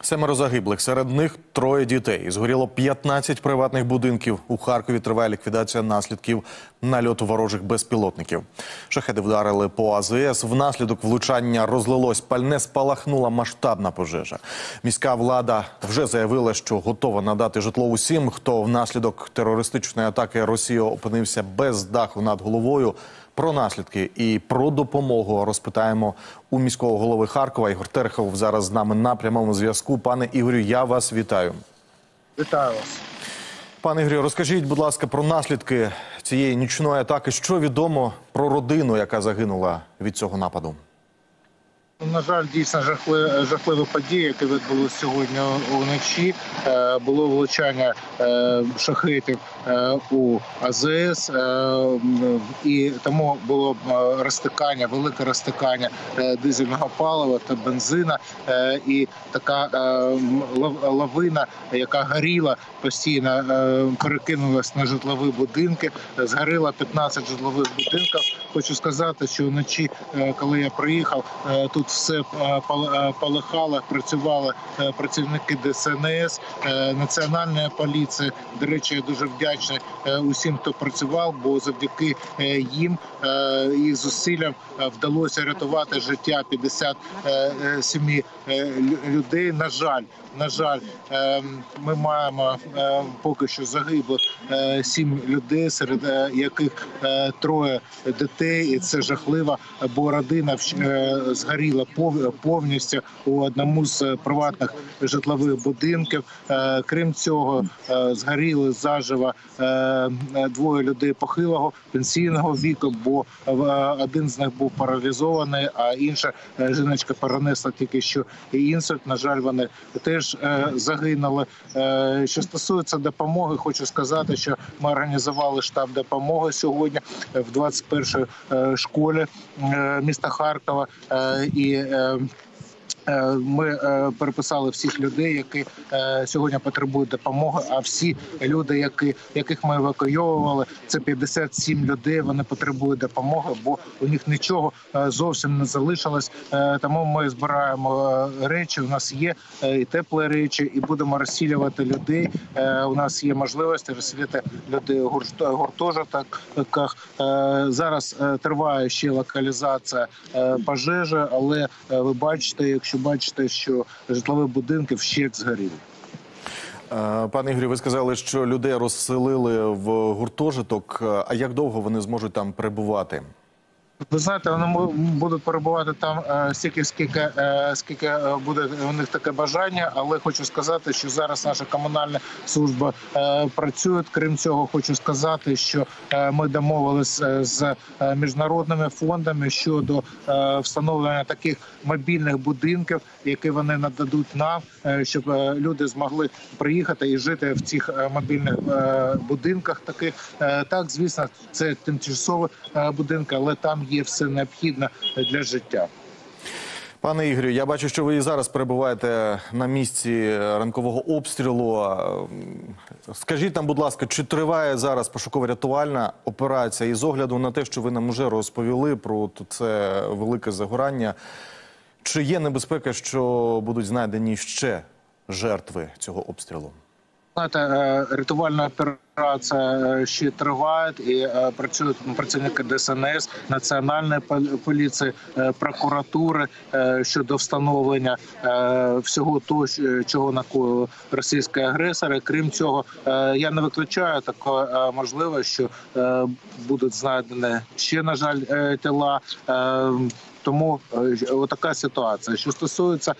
7 загиблих, серед них 3 дітей. Згоріло 15 приватних будинків. У Харкові триває ліквідація наслідків нальоту ворожих безпілотників. Шахеди вдарили по АЗС. Внаслідок влучання розлилось пальне, спалахнула масштабна пожежа. Міська влада вже заявила, що готова надати житло усім, хто внаслідок терористичної атаки Росії опинився без даху над головою. Про наслідки і про допомогу розпитаємо у міського голови Харкова. Ігор Терехов зараз з нами на прямому зв'язку. Пане Ігорю, я вас вітаю. Вітаю вас. Пане Ігорю, розкажіть, будь ласка, про наслідки цієї нічної атаки. Що відомо про родину, яка загинула від цього нападу? На жаль, дійсно жахливі події, які відбулися сьогодні вночі. Було влучання шахедів у АЗС, і тому було велике розтикання дизельного палива та бензина. І така лавина, яка горіла постійно, перекинулась на житлові будинки. Згоріло 15 житлових будинків. Хочу сказати, що вночі, коли я приїхав, тут все полихало, працювали працівники ДСНС, Національної поліції. До речі, я дуже вдячний усім, хто працював, бо завдяки їм і зусиллям вдалося рятувати життя 57 людей. На жаль, ми маємо поки що загиблих 7 людей, серед яких 3 дітей. І це жахливо, бо родина згоріла повністю у одному з приватних житлових будинків. Крім цього, згоріли заживо 2 людей похилого пенсійного віку, бо один з них був паралізований, а інша жіночка перенесла тільки що інсульт. На жаль, вони теж загинули. Що стосується допомоги, хочу сказати, що ми організували штаб допомоги сьогодні в 21-й школі міста Харкова. І ми переписали всіх людей, які сьогодні потребують допомоги, а всі люди, яких ми евакуйовували, це 57 людей, вони потребують допомоги, бо у них нічого зовсім не залишилось. Тому ми збираємо речі, у нас є і теплі речі, і будемо розселювати людей. У нас є можливості розселити людей у гуртожитках. Зараз триває ще локалізація пожежі, але ви бачите, якщо бачите, що житлові будинки вщент згоріли. Пане Ігорю, ви сказали, що людей розселили в гуртожиток. А як довго вони зможуть там перебувати? Ви знаєте, вони будуть перебувати там стільки, скільки буде у них таке бажання, але хочу сказати, що зараз наша комунальна служба працює. Крім цього, хочу сказати, що ми домовилися з міжнародними фондами щодо встановлення таких мобільних будинків, які вони нададуть нам, щоб люди змогли приїхати і жити в цих мобільних будинках таких. Так, звісно, це тимчасові будинки, але там є все необхідне для життя. Пане Ігорю, я бачу, що ви і зараз перебуваєте на місці ранкового обстрілу. Скажіть нам, будь ласка, чи триває зараз пошуково-рятувальна операція? І з огляду на те, що ви нам вже розповіли про це велике загорання, чи є небезпека, що будуть знайдені ще жертви цього обстрілу? Знаєте, рятувальна операція ще триває, і працюють працівники ДСНС, Національної поліції, прокуратури щодо встановлення всього того, чого накоїли російські агресори. Крім цього, я не виключаю такої можливості, що будуть знайдені ще, на жаль, тіла. Тому така ситуація. Що стосується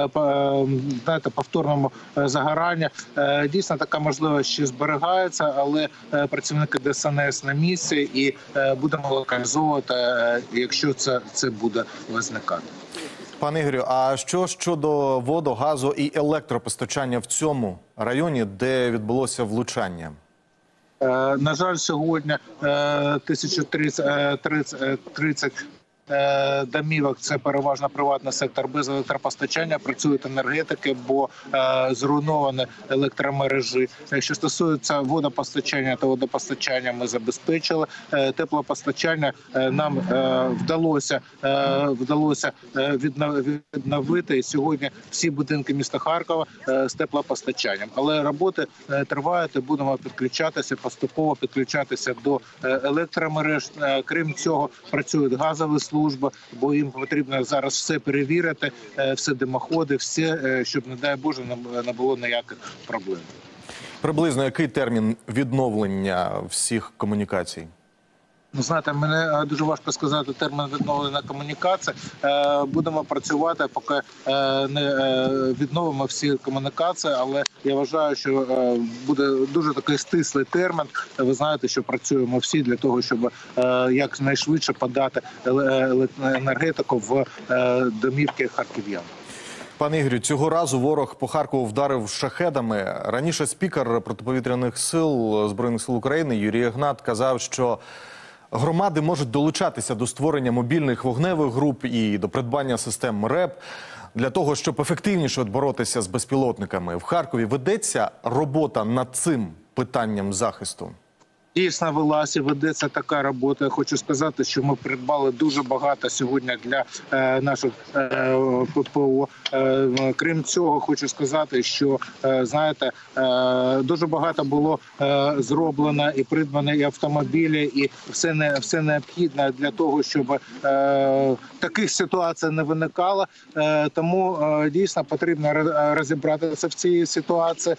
повторного загорання, дійсно така можливість ще зберігається, але працівники ДСНС на місці і будемо локалізовувати, якщо це буде виникати. Пане Ігорю, а що щодо воду, газу і електропостачання в цьому районі, де відбулося влучання? На жаль, сьогодні 1030 домівок це переважно приватний сектор без електропостачання, працюють енергетики, бо зруйновані електромережі. Що стосується водопостачання, то водопостачання ми забезпечили. Теплопостачання нам вдалося відновити. Сьогодні всі будинки міста Харкова з теплопостачанням. Але роботи тривають і будемо поступово підключатися до електромереж. Крім цього, працюють газові служби, бо їм потрібно зараз все перевірити, всі димоходи, все, щоб, не дай Боже, не було ніяких проблем. Приблизно який термін відновлення всіх комунікацій? Ну, знаєте, мене дуже важко сказати термін відновлення комунікації. Будемо працювати, поки не відновимо всі комунікації, але я вважаю, що буде дуже такий стислий термін. Ви знаєте, що працюємо всі для того, щоб якнайшвидше подати енергетику в домівки харків'ян. Пане Ігорю, цього разу ворог по Харкову вдарив шахедами. Раніше спікер протиповітряних сил Збройних сил України Юрій Ігнат казав, що громади можуть долучатися до створення мобільних вогневих груп і до придбання систем РЕБ для того, щоб ефективніше боротися з безпілотниками. В Харкові ведеться робота над цим питанням захисту? Дійсно, велася, ведеться така робота. Я хочу сказати, що ми придбали дуже багато сьогодні для наших ППО. Крім цього, хочу сказати, що, знаєте, дуже багато було зроблено і придбано і автомобілі, і все необхідне для того, щоб таких ситуацій не виникало. Тому дійсно потрібно розібратися в цій ситуації.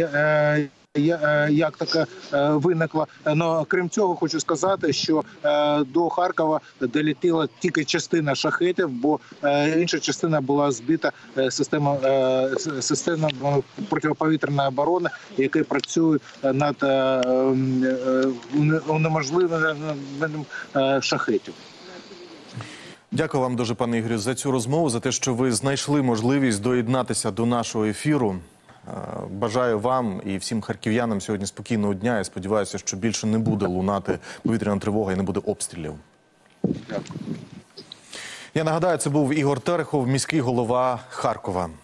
Як таке виникло. Но крім цього, хочу сказати, що до Харкова долетіла тільки частина шахедів, бо інша частина була збита системою протиповітряної оборони, які працюють над унеможливленням шахедів. Дякую вам дуже, пане Ігорю, за цю розмову, за те, що ви знайшли можливість доєднатися до нашого ефіру. Бажаю вам і всім харків'янам сьогодні спокійного дня. Я сподіваюся, що більше не буде лунати повітряна тривога і не буде обстрілів. Дякую. Я нагадаю, це був Ігор Терехов, міський голова Харкова.